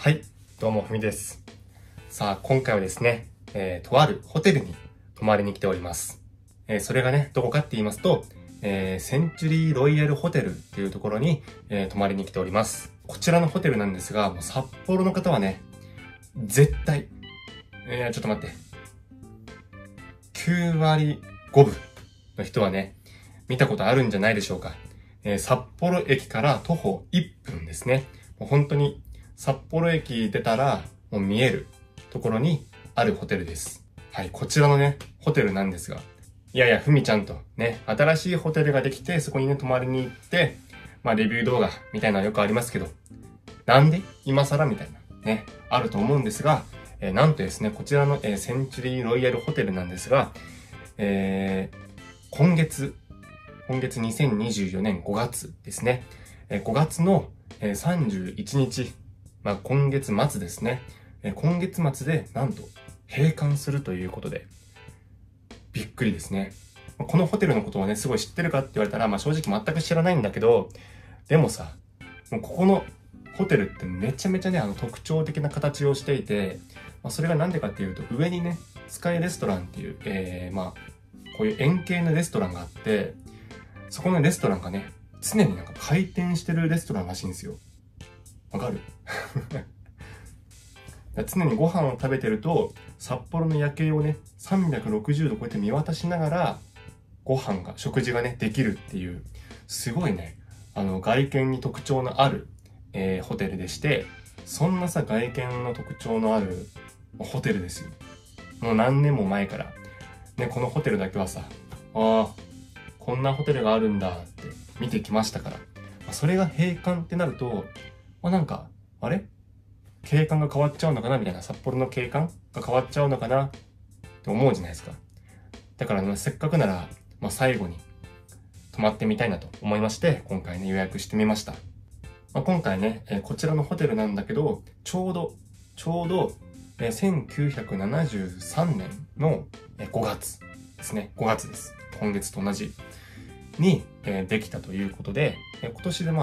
はい、どうもふみです。さあ、今回はですね、とあるホテルに泊まりに来ております。それがね、どこかって言いますと、センチュリーロイヤルホテルっていうところに、泊まりに来ております。こちらのホテルなんですが、もう札幌の方はね、絶対、ちょっと待って、9割5分の人はね、見たことあるんじゃないでしょうか。札幌駅から徒歩1分ですね。もう本当に札幌駅出たらもう見えるところにあるホテルです。はい、こちらのね、ホテルなんですが、ふみちゃんとね、新しいホテルができて、そこにね、泊まりに行って、レビュー動画みたいなのよくありますけど、なんで今更みたいなね、あると思うんですが、なんとですね、こちらの、センチュリーロイヤルホテルなんですが、今月2024年5月ですね。5月の31日、今月末ですね。今月末でなんと閉館するということで、びっくりですね。このホテルのことをね、すごい知ってるかって言われたら、正直全く知らないんだけど、でもさ、もうここのホテルってめちゃめちゃね、特徴的な形をしていて、それがなんでかっていうと、上にね、スカイレストランっていう、こういう円形のレストランがあって、そこのレストランがね、常になんか回転してるレストランらしいんですよ。わかる常にご飯を食べてると、札幌の夜景をね、360度こうやって見渡しながら、食事がね、できるっていう、すごいね、外見に特徴のある、ホテルでして、そんなさ、外見の特徴のあるホテルですよ。もう何年も前から。ね、このホテルだけはさ、こんなホテルがあるんだって見てきましたから。それが閉館ってなると、あれ景観が変わっちゃうのかなみたいな、札幌の景観が変わっちゃうのかなって思うじゃないですか。だからね、せっかくなら、最後に泊まってみたいなと思いまして、今回ね、予約してみました。今回ね、こちらのホテルなんだけど、ちょうど、1973年の5月ですね。5月です。今月と同じにできたということで、今年で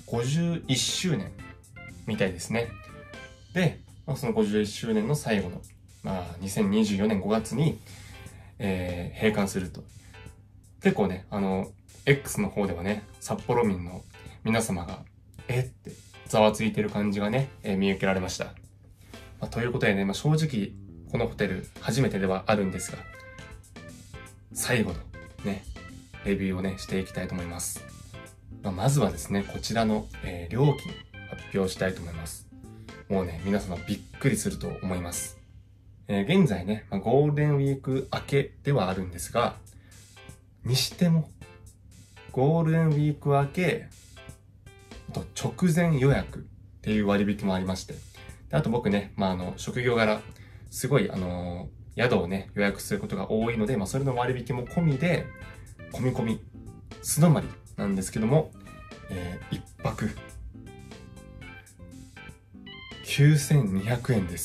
51周年みたいですね。で、その51周年の最後の、2024年5月に、閉館すると。結構ね、X の方ではね、札幌民の皆様が、ってざわついてる感じがね、見受けられました。ということでね、正直、このホテル初めてではあるんですが、最後のね、レビューをね、していきたいと思います。まずはですね、こちらの、料金発表したいと思います。もうね、皆様びっくりすると思います。現在ね、ゴールデンウィーク明けではあるんですが、にしても、ゴールデンウィーク明け、直前予約っていう割引もありまして、あと僕ね、職業柄、すごい、宿をね、予約することが多いので、それの割引も込みで、込み、素泊まりなんですけども、一泊、9200円です。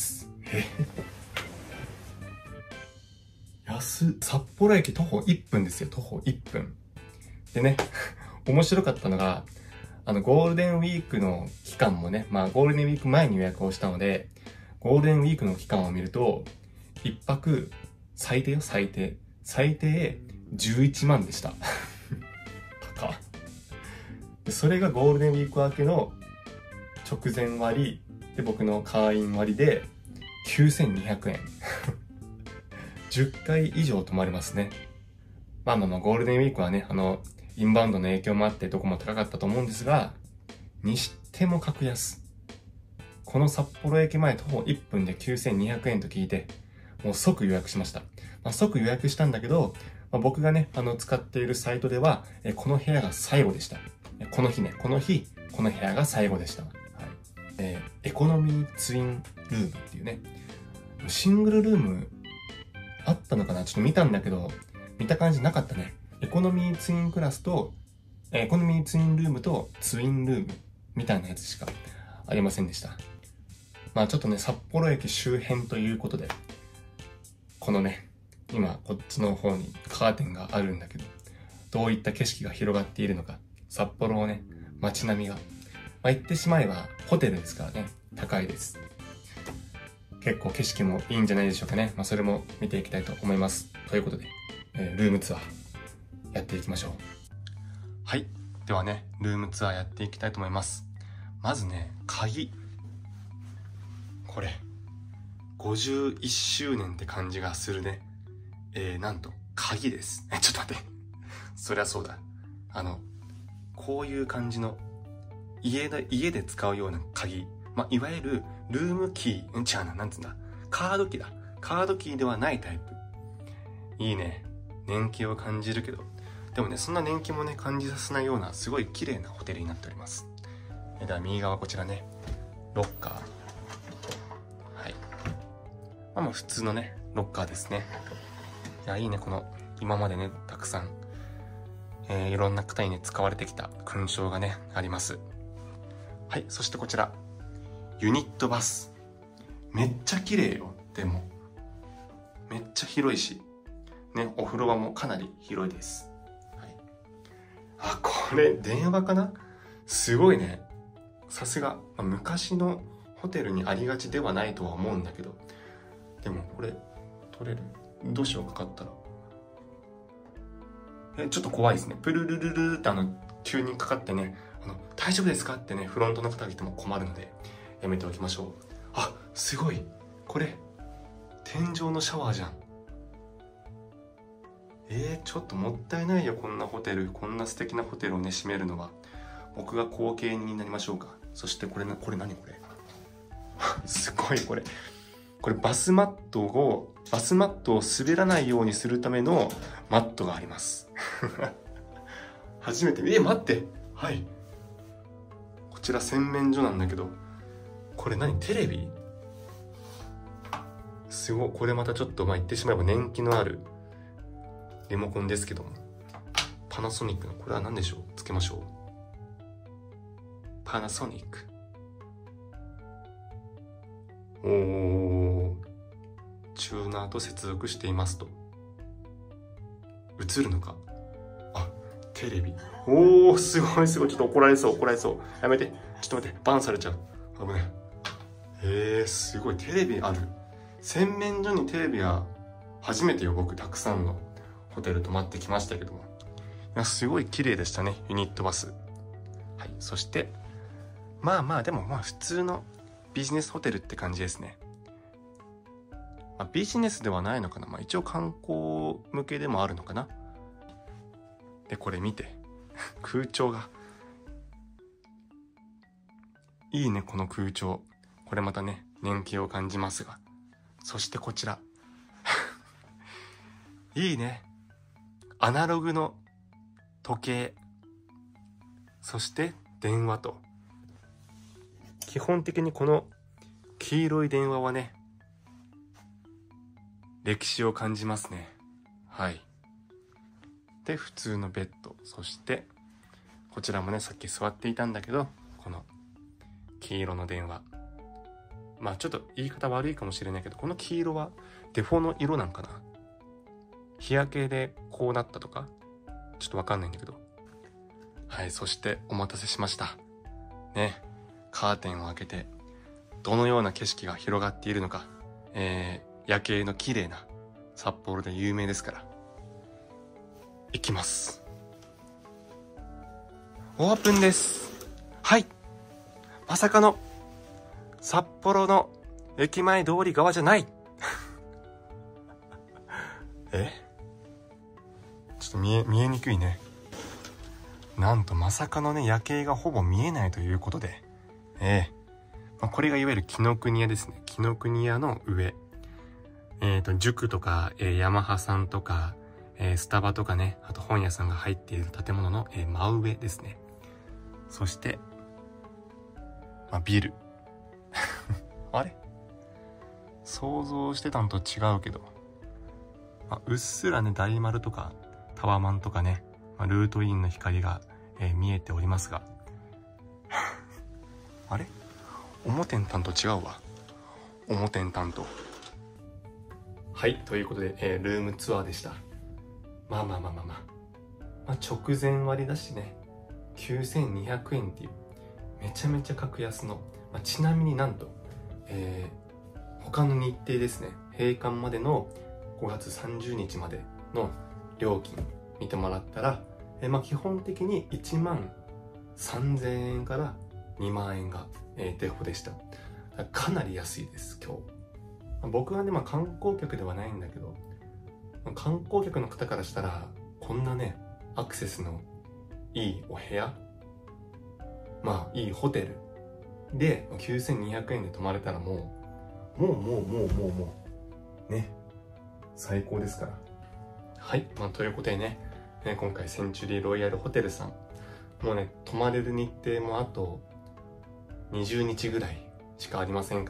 札幌駅徒歩1分ですよ、徒歩1分。でね、面白かったのが、ゴールデンウィークの期間もね、ゴールデンウィーク前に予約をしたので、ゴールデンウィークの期間を見ると、一泊、最低11万でした。高っ。それがゴールデンウィーク明けの直前割で、僕の会員割で9200円。10回以上泊まりますね。ゴールデンウィークはね、インバウンドの影響もあってどこも高かったと思うんですが、にしても格安。この札幌駅前徒歩1分で9200円と聞いて、もう即予約しました。即予約したんだけど、僕がね、使っているサイトでは、この部屋が最後でした。この日、この部屋が最後でした。はい。エコノミーツインルームっていうね、シングルルームあったのかなちょっと見たんだけど、見た感じなかったね。エコノミーツインクラスと、エコノミーツインルームとツインルームみたいなやつしかありませんでした。ちょっとね、札幌駅周辺ということで、このね、今こっちの方にカーテンがあるんだけど、どういった景色が広がっているのか、札幌をね、街並みが、言ってしまえばホテルですからね、高いです。 結構景色もいいんじゃないでしょうかね。それも見ていきたいと思います。ということで、ルームツアーやっていきましょう。はい。ではね、ルームツアーやっていきたいと思います。まずね、鍵。これ、51周年って感じがするね。なんと、鍵です。ちょっと待って。そりゃそうだ。こういう感じの、家で使うような鍵。いわゆる、ルームキー、違うな、なんつうんだ。カードキーだ。カードキーではないタイプ。いいね。年季を感じるけど。でもね、そんな年季もね、感じさせないような、すごい綺麗なホテルになっております。では、右側こちらね、ロッカー。はい。普通のね、ロッカーですね。いや、いいね、この、今までね、たくさん、いろんな方にね、使われてきた勲章がね、あります。はい、そしてこちら。ユニットバス。めっちゃ綺麗よ、でも。めっちゃ広いし。ね、お風呂場もかなり広いです。はい、あ、これ、電話かな？すごいね。さすが、昔のホテルにありがちではないとは思うんだけど。でも、これ、取れる？どうしよう、かかったら。ちょっと怖いですね。プルルルルって急にかかってね、大丈夫ですかってね、フロントの方が来ても困るので、やめておきましょう。あ、すごい。これ、天井のシャワーじゃん。ちょっともったいないよ、こんなホテル。こんな素敵なホテルをね、閉めるのは。僕が後継になりましょうか。そしてこれ何これすごい、これ。これバスマットを滑らないようにするためのマットがあります。初めて、待って。はい。こちら洗面所なんだけど、これ何？テレビ？すごい。これまたちょっと、言ってしまえば年季のあるリモコンですけども。パナソニックの、これは何でしょう？つけましょう。パナソニック。チューナーと接続していますと。映るのか？あ、テレビ。すごい。ちょっと怒られそう。やめて。ちょっと待って。バンされちゃう。危ない。すごい。テレビある。洗面所にテレビは初めてよ。僕、たくさんのホテル泊まってきましたけども。いや、すごい綺麗でしたね。ユニットバス。はい。そして、でも普通のビジネスホテルって感じですね。ビジネスではないのかな。一応観光向けでもあるのかな。で、これ見て。空調が。いいね、この空調。これまたね、年季を感じますが。そしてこちら。いいね。アナログの時計。そして電話と。基本的にこの黄色い電話はね、歴史を感じますね。はい。で、普通のベッド。そして、こちらもね、さっき座っていたんだけど、この黄色の電話。ちょっと言い方悪いかもしれないけど、この黄色はデフォの色なんかな？日焼けでこうなったとかちょっとわかんないんだけど。はい、そしてお待たせしました。ね、カーテンを開けて、どのような景色が広がっているのか、夜景の綺麗な札幌で有名ですから。行きます。オープンです。はい。まさかの、札幌の駅前通り側じゃない。ちょっと見えにくいね。なんとまさかのね、夜景がほぼ見えないということで。これがいわゆる紀ノ国屋ですね。紀ノ国屋の上。塾とか、ヤマハさんとか、スタバとかね、あと本屋さんが入っている建物の、真上ですね。そして、ビル。あれ？想像してたのと違うけど。うっすらね、大丸とか、タワマンとかね、ルートインの光が、見えておりますが。あれ？表んたんと違うわ。表んたんと。はい、ということで、ルームツアーでした。直前割だしね、9200円っていう、めちゃめちゃ格安の、ちなみになんと、 他の日程ですね、閉館までの5月30日までの料金見てもらったら、基本的に1万3000円から2万円が、デフォでした。かなり安いです、今日。僕はね、観光客ではないんだけど、観光客の方からしたら、こんなね、アクセスのいいお部屋、いいホテルで9200円で泊まれたらもう、ね、最高ですから。はい、ということでね、今回センチュリーロイヤルホテルさん、もうね、泊まれる日程もあと20日ぐらいしかありませんから、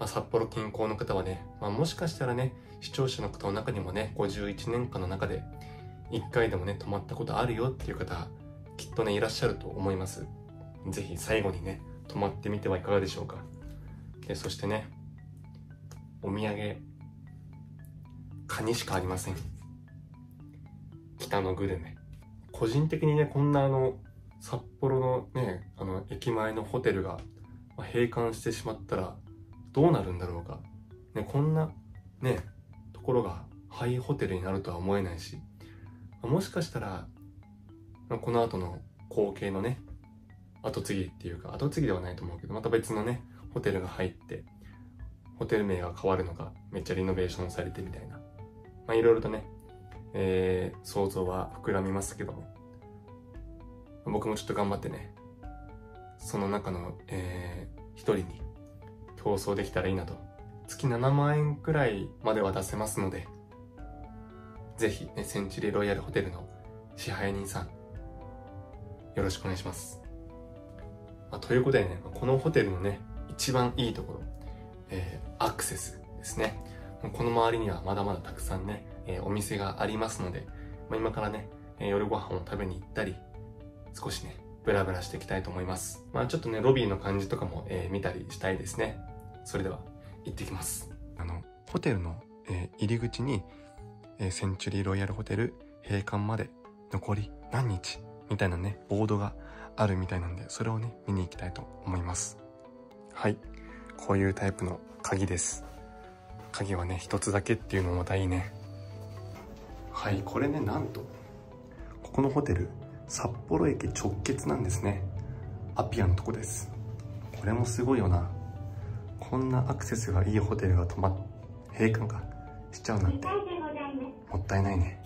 札幌近郊の方はね、もしかしたらね、視聴者の方の中にもね、51年間の中で1回でもね、泊まったことあるよっていう方、きっとね、いらっしゃると思います。ぜひ最後にね、泊まってみてはいかがでしょうか。そしてね、お土産、カニしかありません。北のグルメ。個人的にね、こんな札幌のね、駅前のホテルが閉館してしまったらどうなるんだろうか。ね、こんなね、ところがハイホテルになるとは思えないし、もしかしたら、この後の光景のね、後継ぎっていうか、後継ぎではないと思うけど、また別のね、ホテルが入って、ホテル名が変わるのがめっちゃリノベーションされてみたいな。いろいろとね、想像は膨らみますけども、僕もちょっと頑張ってね、その中の、一人に競争できたらいいなと。月7万円くらいまでは出せますので、ぜひ、ね、センチュリーロイヤルホテルの支配人さん、よろしくお願いします。ということでね、このホテルのね、一番いいところ、アクセスですね。この周りにはまだまだたくさんね、お店がありますので、今からね、夜ご飯を食べに行ったり、少しね、ブラブラしていきたいと思います。ちょっとね、ロビーの感じとかも、見たりしたいですね。それでは、行ってきます。ホテルの、入り口に、センチュリーロイヤルホテル閉館まで残り何日みたいなね、ボードがあるみたいなんで、それをね、見に行きたいと思います。はい。こういうタイプの鍵です。鍵はね、一つだけっていうのもまたいいね。はい、これね、なんと、ここのホテル、札幌駅直結なんですね。アピアのとこです。これもすごいよな。こんなアクセスがいいホテルが閉館がしちゃうなんて、もったいないね。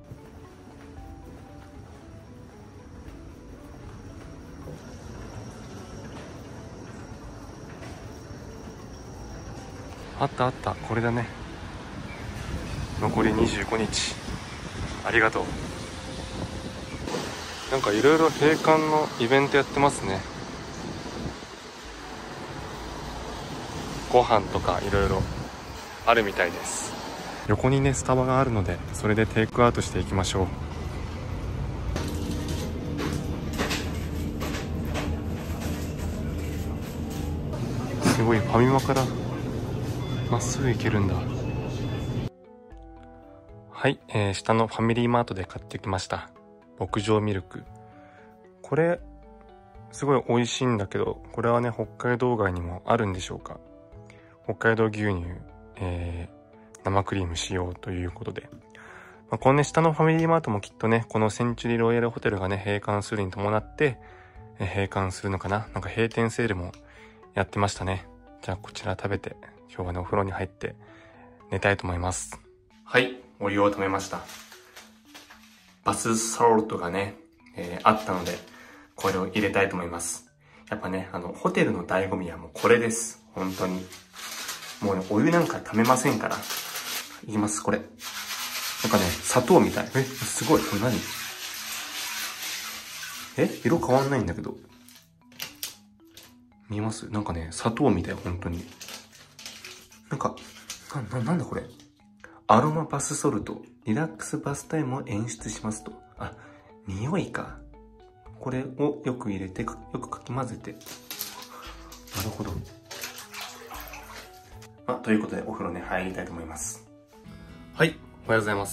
あったあった、これだね。残り25日。ありがとう。なんかいろいろ閉館のイベントやってますね。ご飯とかいろいろあるみたいです。横にね、スタバがあるので、それでテイクアウトしていきましょう。すごい、ファミマからまっすぐ行けるんだ。はい、下のファミリーマートで買ってきました。牧場ミルク。これ、すごい美味しいんだけど、これはね、北海道外にもあるんでしょうか。北海道牛乳、生クリーム使用ということで。このね、下のファミリーマートもきっとね、このセンチュリーロイヤルホテルがね、閉館するに伴って、閉館するのかな。なんか閉店セールもやってましたね。じゃあこちら食べて、今日はね、お風呂に入って寝たいと思います。はい、お湯を止めました。バスソルトがね、あったので、これを入れたいと思います。やっぱね、ホテルの醍醐味はもうこれです。本当に。もうね、お湯なんか溜めませんから。いきます、これ。なんかね、砂糖みたい。すごい。これ何？色変わんないんだけど。見えます？なんかね、砂糖みたい、本当に。なんか、なんだこれ。アロマバスソルト。リラックスバスタイムを演出しますと。あ、匂いか。これをよく入れて、よくかき混ぜて。なるほど。ということで、お風呂に入りたいと思います。はい、おはようございます。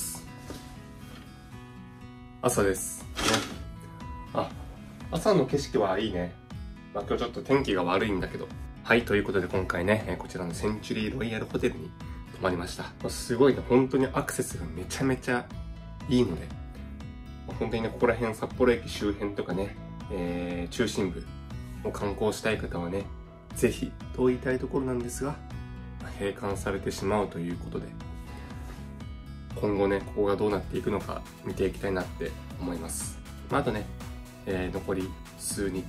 朝です。ね。朝の景色はいいね。今日ちょっと天気が悪いんだけど、 はい、ということで今回ね、こちらのセンチュリーロイヤルホテルに泊まりました。すごいね、本当にアクセスがめちゃめちゃいいので、本当にね、ここら辺、札幌駅周辺とかね、中心部を観光したい方はね、ぜひと言いたいところなんですが、閉館されてしまうということで、今後ね、ここがどうなっていくのか見ていきたいなって思います。あとね、残り数日、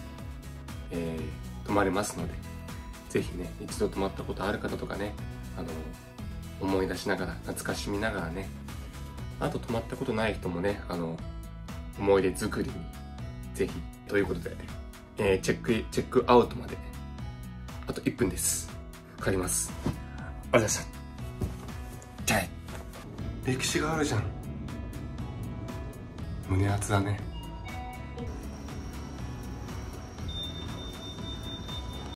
泊まれますので、ぜひね、一度泊まったことある方とかね、思い出しながら、懐かしみながらね、あと泊まったことない人もね、思い出作りに、ぜひ、ということで、チェックアウトまで、あと1分です。帰ります。ありがとうございました。じゃあね。歴史があるじゃん。胸熱だね。